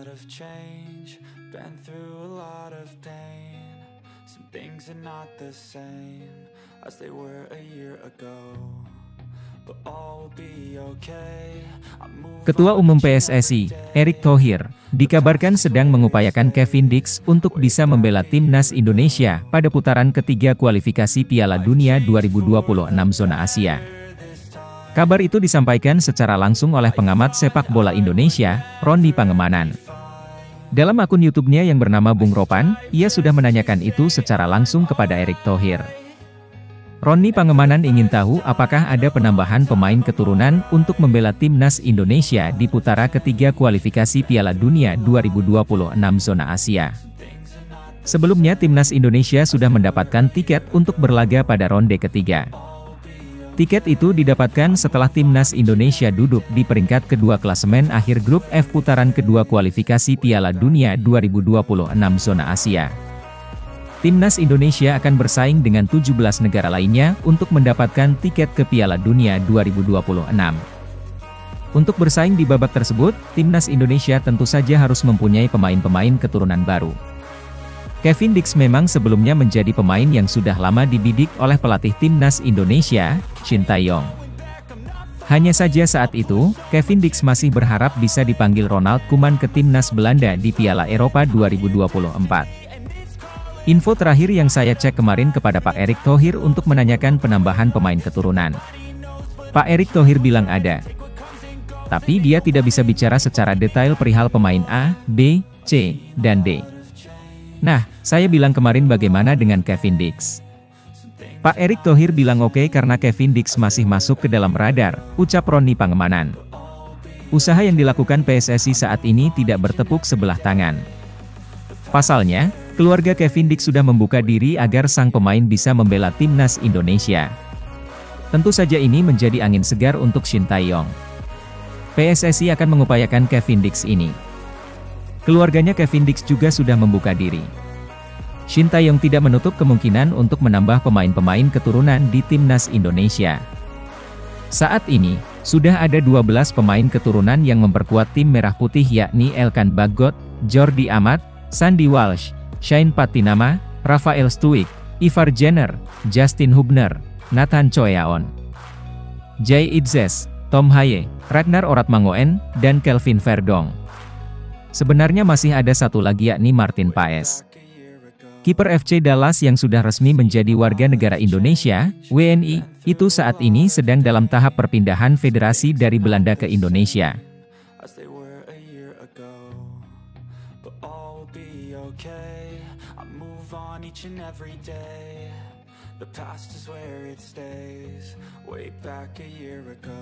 lot of change, been through a lot of pain. Some things are not the same as they were a year ago. But all will be okay. Ketua Umum PSSI, Erick Thohir, dikabarkan sedang mengupayakan Kevin Dix untuk bisa membela timnas Indonesia pada putaran ketiga kualifikasi Piala Dunia 2026 zona Asia. Kabar itu disampaikan secara langsung oleh pengamat sepak bola Indonesia, Ronni Pangemanan. Dalam akun YouTube-nya yang bernama Bung Ropan, ia sudah menanyakan itu secara langsung kepada Erick Thohir. Ronni Pangemanan ingin tahu apakah ada penambahan pemain keturunan untuk membela timnas Indonesia di putaran ketiga kualifikasi Piala Dunia 2026 zona Asia. Sebelumnya timnas Indonesia sudah mendapatkan tiket untuk berlaga pada ronde ketiga. Tiket itu didapatkan setelah timnas Indonesia duduk di peringkat kedua klasemen akhir grup F putaran kedua kualifikasi Piala Dunia 2026 zona Asia. Timnas Indonesia akan bersaing dengan 17 negara lainnya untuk mendapatkan tiket ke Piala Dunia 2026. Untuk bersaing di babak tersebut, timnas Indonesia tentu saja harus mempunyai pemain-pemain keturunan baru. Kevin Dix memang sebelumnya menjadi pemain yang sudah lama dibidik oleh pelatih timnas Indonesia, Shin Tae-yong. Hanya saja saat itu, Kevin Dix masih berharap bisa dipanggil Ronald Koeman ke timnas Belanda di Piala Eropa 2024. Info terakhir yang saya cek kemarin kepada Pak Erick Thohir untuk menanyakan penambahan pemain keturunan. Pak Erick Thohir bilang ada. Tapi dia tidak bisa bicara secara detail perihal pemain A, B, C, dan D. Nah, saya bilang kemarin bagaimana dengan Kevin Dix. Pak Erick Thohir bilang oke karena Kevin Dix masih masuk ke dalam radar, ucap Ronni Pangemanan. Usaha yang dilakukan PSSI saat ini tidak bertepuk sebelah tangan. Pasalnya, keluarga Kevin Dix sudah membuka diri agar sang pemain bisa membela timnas Indonesia. Tentu saja ini menjadi angin segar untuk Shin Tae-yong. PSSI akan mengupayakan Kevin Dix ini. Keluarganya Kevin Dix juga sudah membuka diri. Shin Tae-yong tidak menutup kemungkinan untuk menambah pemain-pemain keturunan di timnas Indonesia. Saat ini, sudah ada 12 pemain keturunan yang memperkuat tim merah putih yakni Elkan Bagot, Jordi Amat, Sandy Walsh, Shane Patinama, Rafael Stuik, Ivar Jenner, Justin Hubner, Nathan Choeaon, Jay Idzes, Tom Haye, Ragnar Oratmangoen, dan Kelvin Verdong. Sebenarnya masih ada satu lagi yakni Martin Paes. Kiper FC Dallas yang sudah resmi menjadi warga negara Indonesia, WNI, itu saat ini sedang dalam tahap perpindahan federasi dari Belanda ke Indonesia. Every day, the past is where it stays. Way back a year ago,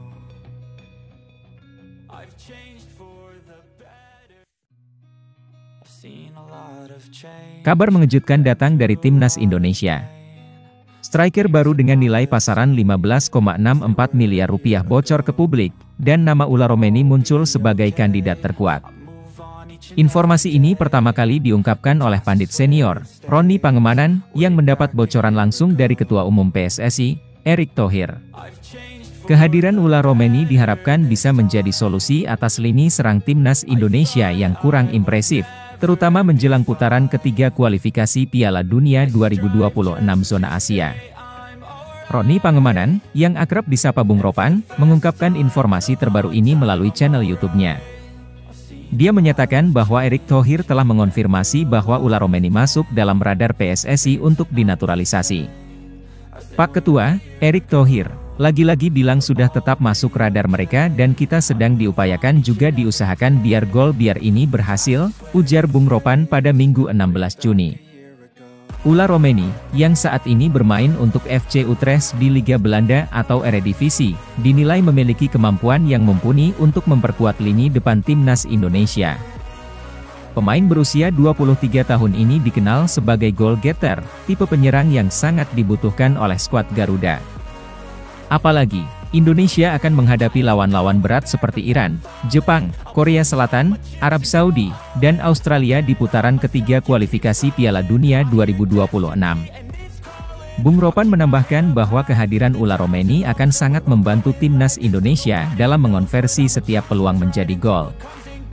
I've changed for the better. I've seen a lot of change. Kabar mengejutkan datang dari timnas Indonesia. Striker baru dengan nilai pasaran 15,64 miliar rupiah bocor ke publik, dan nama Ula Romeni muncul sebagai kandidat terkuat. Informasi ini pertama kali diungkapkan oleh pandit senior, Ronni Pangemanan, yang mendapat bocoran langsung dari Ketua Umum PSSI, Erick Thohir. Kehadiran Ula Romeni diharapkan bisa menjadi solusi atas lini serang timnas Indonesia yang kurang impresif, terutama menjelang putaran ketiga kualifikasi Piala Dunia 2026 zona Asia. Ronni Pangemanan, yang akrab disapa Bung Ropan, mengungkapkan informasi terbaru ini melalui channel YouTube-nya. Dia menyatakan bahwa Erick Thohir telah mengonfirmasi bahwa Ula Romeni masuk dalam radar PSSI untuk dinaturalisasi. Pak Ketua, Erick Thohir, lagi-lagi bilang sudah tetap masuk radar mereka dan kita sedang diupayakan juga diusahakan biar gol biar ini berhasil, ujar Bung Ropan pada Minggu 16 Juni. Ula Romeni, yang saat ini bermain untuk FC Utrecht di Liga Belanda atau Eredivisie, dinilai memiliki kemampuan yang mumpuni untuk memperkuat lini depan timnas Indonesia. Pemain berusia 23 tahun ini dikenal sebagai goal getter, tipe penyerang yang sangat dibutuhkan oleh skuad Garuda. Apalagi, Indonesia akan menghadapi lawan-lawan berat seperti Iran, Jepang, Korea Selatan, Arab Saudi, dan Australia di putaran ketiga kualifikasi Piala Dunia 2026. Bung Ropan menambahkan bahwa kehadiran Ula Romeni akan sangat membantu timnas Indonesia dalam mengonversi setiap peluang menjadi gol.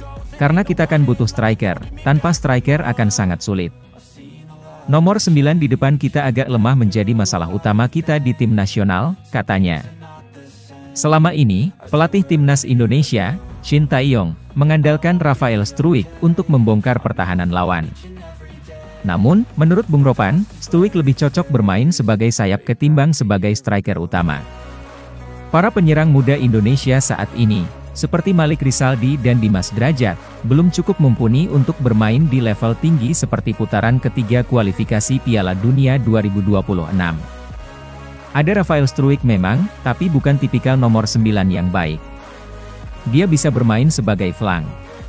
Karena kita kan butuh striker, tanpa striker akan sangat sulit. Nomor 9 di depan kita agak lemah menjadi masalah utama kita di tim nasional, katanya. Selama ini, pelatih timnas Indonesia, Shin Tae-yong, mengandalkan Rafael Struijk untuk membongkar pertahanan lawan. Namun, menurut Bung Ropan, Struijk lebih cocok bermain sebagai sayap ketimbang sebagai striker utama. Para penyerang muda Indonesia saat ini, seperti Malik Rizaldi dan Dimas Drajat, belum cukup mumpuni untuk bermain di level tinggi seperti putaran ketiga kualifikasi Piala Dunia 2026. Ada Rafael Struijk memang, tapi bukan tipikal nomor 9 yang baik. Dia bisa bermain sebagai flank.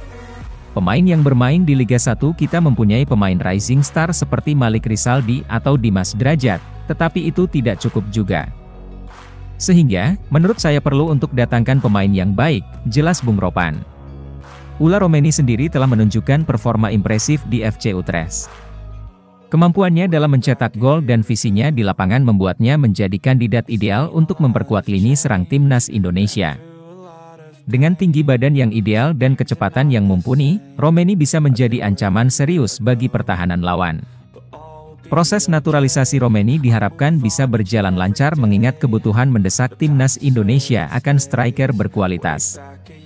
Pemain yang bermain di Liga 1 kita mempunyai pemain rising star seperti Malik Rizaldi atau Dimas Drajat, tetapi itu tidak cukup juga. Sehingga, menurut saya perlu untuk datangkan pemain yang baik, jelas Bung Ropan. Ula Romeni sendiri telah menunjukkan performa impresif di FC Utrecht. Kemampuannya dalam mencetak gol dan visinya di lapangan membuatnya menjadi kandidat ideal untuk memperkuat lini serang timnas Indonesia. Dengan tinggi badan yang ideal dan kecepatan yang mumpuni, Romeni bisa menjadi ancaman serius bagi pertahanan lawan. Proses naturalisasi Romeni diharapkan bisa berjalan lancar mengingat kebutuhan mendesak timnas Indonesia akan striker berkualitas.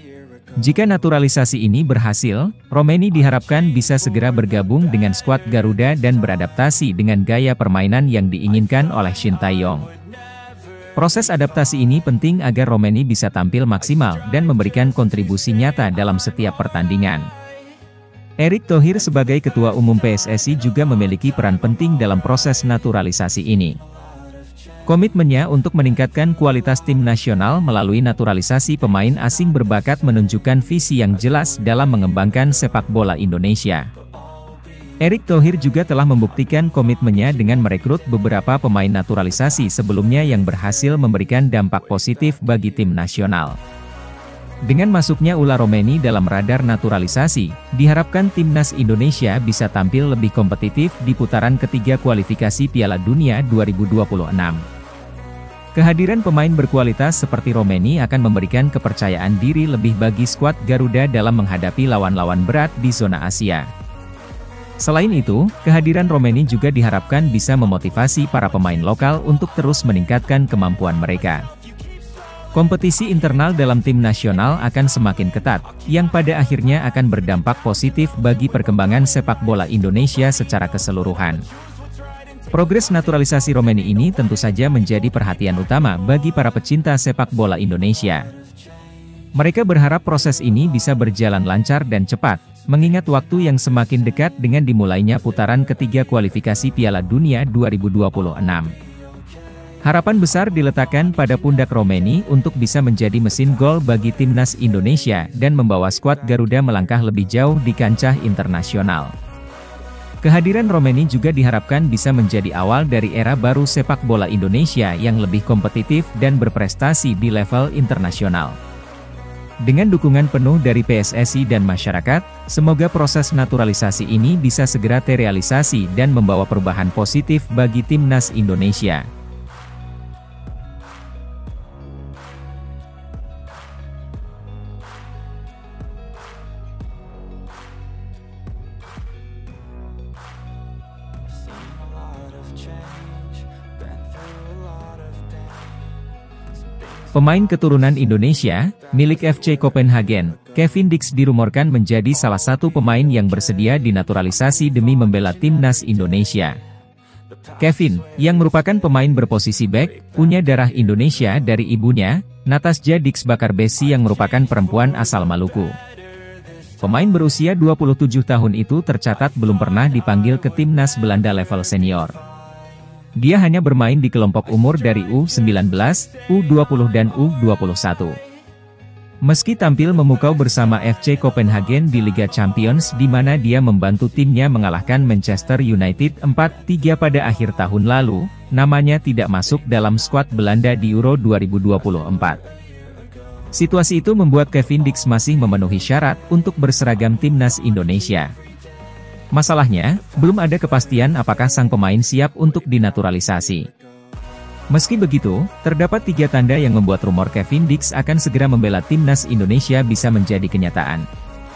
Jika naturalisasi ini berhasil, Romeni diharapkan bisa segera bergabung dengan skuad Garuda dan beradaptasi dengan gaya permainan yang diinginkan oleh Shin Tae-yong. Proses adaptasi ini penting agar Romeni bisa tampil maksimal dan memberikan kontribusi nyata dalam setiap pertandingan. Erick Thohir sebagai Ketua Umum PSSI juga memiliki peran penting dalam proses naturalisasi ini. Komitmennya untuk meningkatkan kualitas tim nasional melalui naturalisasi pemain asing berbakat menunjukkan visi yang jelas dalam mengembangkan sepak bola Indonesia. Erick Thohir juga telah membuktikan komitmennya dengan merekrut beberapa pemain naturalisasi sebelumnya yang berhasil memberikan dampak positif bagi tim nasional. Dengan masuknya Ula Romeni dalam radar naturalisasi, diharapkan timnas Indonesia bisa tampil lebih kompetitif di putaran ketiga kualifikasi Piala Dunia 2026. Kehadiran pemain berkualitas seperti Romeni akan memberikan kepercayaan diri lebih bagi skuad Garuda dalam menghadapi lawan-lawan berat di zona Asia. Selain itu, kehadiran Romeni juga diharapkan bisa memotivasi para pemain lokal untuk terus meningkatkan kemampuan mereka. Kompetisi internal dalam tim nasional akan semakin ketat, yang pada akhirnya akan berdampak positif bagi perkembangan sepak bola Indonesia secara keseluruhan. Progres naturalisasi Romeni ini tentu saja menjadi perhatian utama bagi para pecinta sepak bola Indonesia. Mereka berharap proses ini bisa berjalan lancar dan cepat, mengingat waktu yang semakin dekat dengan dimulainya putaran ketiga kualifikasi Piala Dunia 2026. Harapan besar diletakkan pada pundak Romeni untuk bisa menjadi mesin gol bagi timnas Indonesia dan membawa skuad Garuda melangkah lebih jauh di kancah internasional. Kehadiran Romeni juga diharapkan bisa menjadi awal dari era baru sepak bola Indonesia yang lebih kompetitif dan berprestasi di level internasional. Dengan dukungan penuh dari PSSI dan masyarakat, semoga proses naturalisasi ini bisa segera terrealisasi dan membawa perubahan positif bagi timnas Indonesia. Pemain keturunan Indonesia, milik FC Copenhagen, Kevin Dix dirumorkan menjadi salah satu pemain yang bersedia dinaturalisasi demi membela timnas Indonesia. Kevin, yang merupakan pemain berposisi bek, punya darah Indonesia dari ibunya, Natasja Dix Bakarbesi yang merupakan perempuan asal Maluku. Pemain berusia 27 tahun itu tercatat belum pernah dipanggil ke timnas Belanda level senior. Dia hanya bermain di kelompok umur dari U19, U20 dan U21. Meski tampil memukau bersama FC Copenhagen di Liga Champions di mana dia membantu timnya mengalahkan Manchester United 4-3 pada akhir tahun lalu, namanya tidak masuk dalam skuad Belanda di Euro 2024. Situasi itu membuat Kevin Dix masih memenuhi syarat untuk berseragam timnas Indonesia. Masalahnya, belum ada kepastian apakah sang pemain siap untuk dinaturalisasi. Meski begitu, terdapat 3 tanda yang membuat rumor Kevin Dix akan segera membela timnas Indonesia bisa menjadi kenyataan.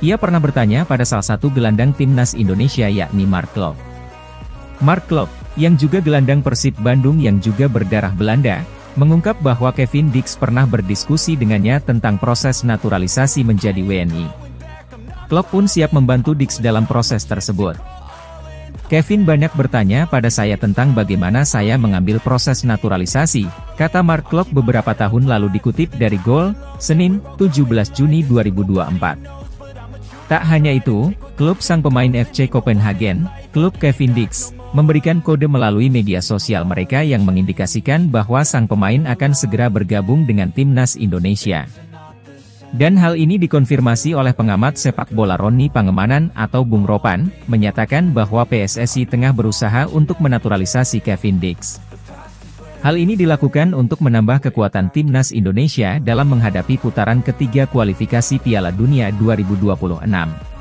Ia pernah bertanya pada salah satu gelandang timnas Indonesia yakni Mark Klok. Mark Klok, yang juga gelandang Persib Bandung yang juga berdarah Belanda, mengungkap bahwa Kevin Dix pernah berdiskusi dengannya tentang proses naturalisasi menjadi WNI. Klok pun siap membantu Dix dalam proses tersebut. Kevin banyak bertanya pada saya tentang bagaimana saya mengambil proses naturalisasi, kata Mark Klok beberapa tahun lalu dikutip dari Goal, Senin, 17 Juni 2024. Tak hanya itu, klub sang pemain FC Copenhagen, klub Kevin Dix, memberikan kode melalui media sosial mereka yang mengindikasikan bahwa sang pemain akan segera bergabung dengan timnas Indonesia. Dan hal ini dikonfirmasi oleh pengamat sepak bola Roni Pangemanan atau Bung Ropan, menyatakan bahwa PSSI tengah berusaha untuk menaturalisasi Kevin Dix. Hal ini dilakukan untuk menambah kekuatan timnas Indonesia dalam menghadapi putaran ketiga kualifikasi Piala Dunia 2026.